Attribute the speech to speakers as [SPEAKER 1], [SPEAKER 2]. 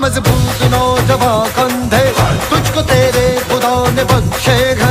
[SPEAKER 1] मजबूत नौजवान कंधे, तुझको तेरे खुदा ने बख्शे